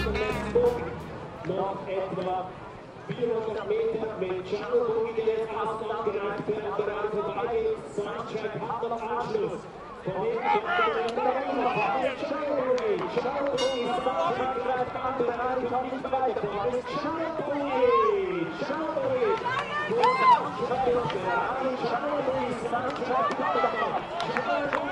Noch etwa 400 Meter mit Charles der jetzt außen abgereicht wird, an der Reihe vorbei. Sidetrack hat noch Anschluss. Daneben kommt der Charles Sidetrack greift an, der Reihe kommt nicht weiter. Das ist Charles Sidetrack